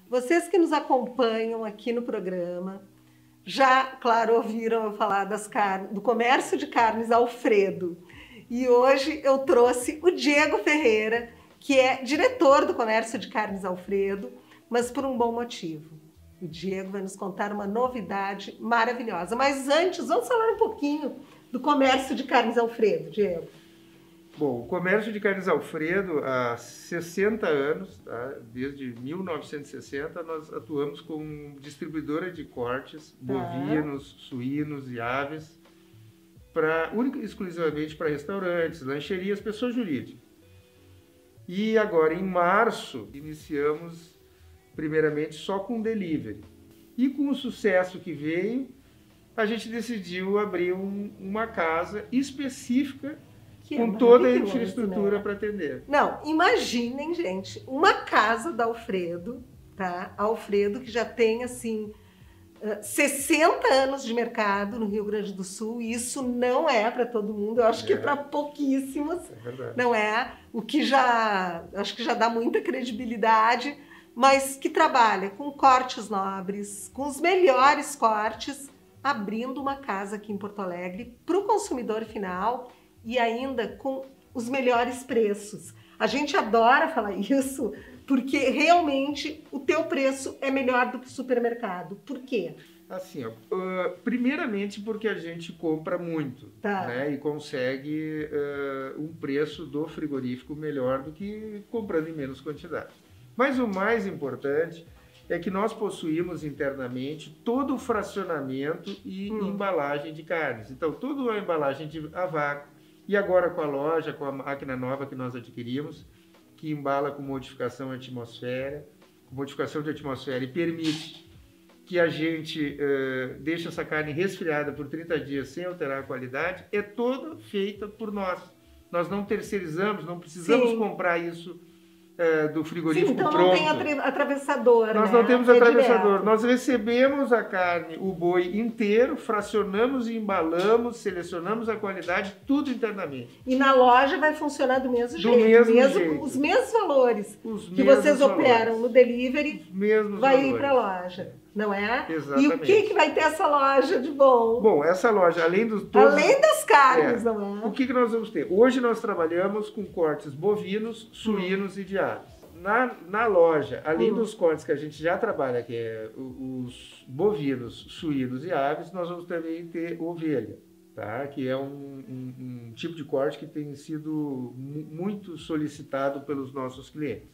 Vocês que nos acompanham aqui no programa, já, claro, ouviram eu falar do comércio de carnes Alfredo. E hoje eu trouxe o Diego Ferreira, que é diretor do comércio de carnes Alfredo, mas por um bom motivo. O Diego vai nos contar uma novidade maravilhosa. Mas antes, vamos falar um pouquinho do comércio de carnes Alfredo, Diego. Bom, o comércio de carnes Alfredo, há 60 anos, tá? Desde 1960, nós atuamos como distribuidora de cortes bovinos, suínos e aves, única e exclusivamente para restaurantes, lancherias, pessoas jurídicas. E agora, em março, iniciamos primeiramente só com delivery. E com o sucesso que veio, a gente decidiu abrir uma casa específica com toda a infraestrutura, né, para atender. Não, imaginem, gente, uma casa da Alfredo, tá? Alfredo, que já tem, assim, 60 anos de mercado no Rio Grande do Sul, e isso não é para todo mundo, eu acho que é para pouquíssimos, não é? O que acho que já dá muita credibilidade, mas que trabalha com cortes nobres, com os melhores cortes, abrindo uma casa aqui em Porto Alegre para o consumidor final, e ainda com os melhores preços. A gente adora falar isso, porque realmente o teu preço é melhor do que o supermercado. Por quê? Assim, primeiramente porque a gente compra muito, né, e consegue um preço do frigorífico melhor do que comprando em menos quantidade. Mas o mais importante é que nós possuímos internamente todo o fracionamento e embalagem de carnes. Então, toda a embalagem a vácuo. E agora com a loja, com a máquina nova que nós adquirimos, que embala com modificação de atmosfera e permite que a gente deixe essa carne resfriada por 30 dias sem alterar a qualidade, é toda feita por nós. Nós não terceirizamos, não precisamos comprar isso do frigorífico pronto. Então não tem atravessador, Nós não temos atravessador. Nós recebemos a carne, o boi inteiro, fracionamos e embalamos, selecionamos a qualidade, tudo internamente. E na loja vai funcionar do mesmo jeito. Os mesmos valores que vocês operam no delivery, vai ir para a loja, não é? Exatamente. E o que vai ter essa loja de bom? Bom, essa loja, além das carnes, não é? O que nós vamos ter? Hoje nós trabalhamos com cortes bovinos, suínos e de aves. Na loja, além dos cortes que a gente já trabalha, que é os bovinos, suínos e aves, nós vamos também ter ovelha, tá? Que é um tipo de corte que tem sido muito solicitado pelos nossos clientes.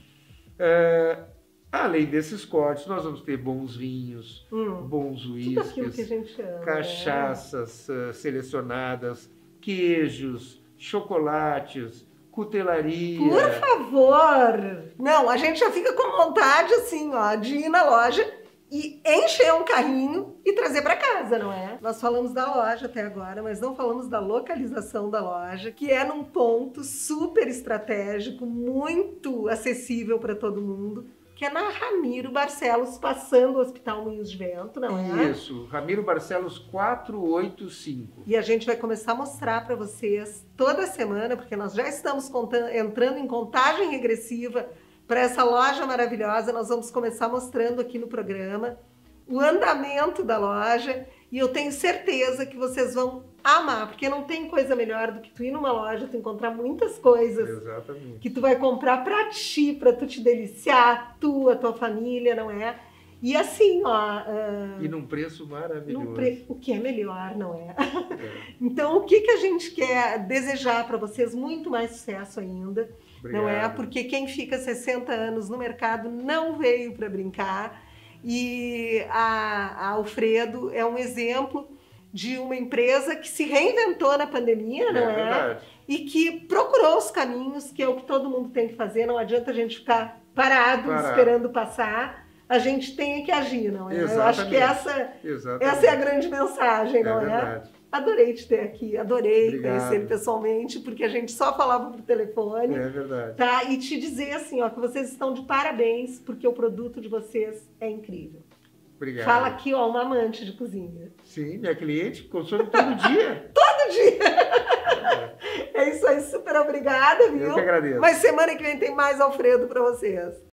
Além desses cortes, nós vamos ter bons vinhos, bons uísques, cachaças selecionadas, queijos, chocolates, cutelaria. Por favor! Não, a gente já fica com vontade, assim, ó, de ir na loja e encher um carrinho e trazer para casa, não é? Nós falamos da loja até agora, mas não falamos da localização da loja, que é num ponto super estratégico, muito acessível para todo mundo, que é na Ramiro Barcelos, passando o Hospital Moinhos de Vento, não é? Isso, Ramiro Barcelos 485. E a gente vai começar a mostrar para vocês toda semana, porque nós já estamos entrando em contagem regressiva para essa loja maravilhosa. Nós vamos começar mostrando aqui no programa o andamento da loja, e eu tenho certeza que vocês vão amar, porque não tem coisa melhor do que tu ir numa loja, tu encontrar muitas coisas. Exatamente. Que tu vai comprar para ti, para tu te deliciar, a tua família, não é? E assim, ó... E num preço maravilhoso. O que é melhor, não é? Então, o que a gente quer desejar para vocês? Muito mais sucesso ainda. Obrigado. Não é? Porque quem fica 60 anos no mercado não veio para brincar. E a Alfredo é um exemplo de uma empresa que se reinventou na pandemia, não é? Verdade. E que procurou os caminhos, que é o que todo mundo tem que fazer. Não adianta a gente ficar parado esperando passar. A gente tem que agir, não é? Exatamente. Eu acho que essa é a grande mensagem, não é? Verdade. Adorei te ter aqui, adorei Obrigado. Conhecer ele pessoalmente, porque a gente só falava por telefone. É verdade. Tá? E te dizer assim, ó, que vocês estão de parabéns, porque o produto de vocês é incrível. Obrigado. Fala aqui, ó, uma amante de cozinha. Sim, minha cliente, consome todo dia. Todo dia! É isso aí, super obrigada, viu? Eu que agradeço. Mas semana que vem tem mais Alfredo para vocês.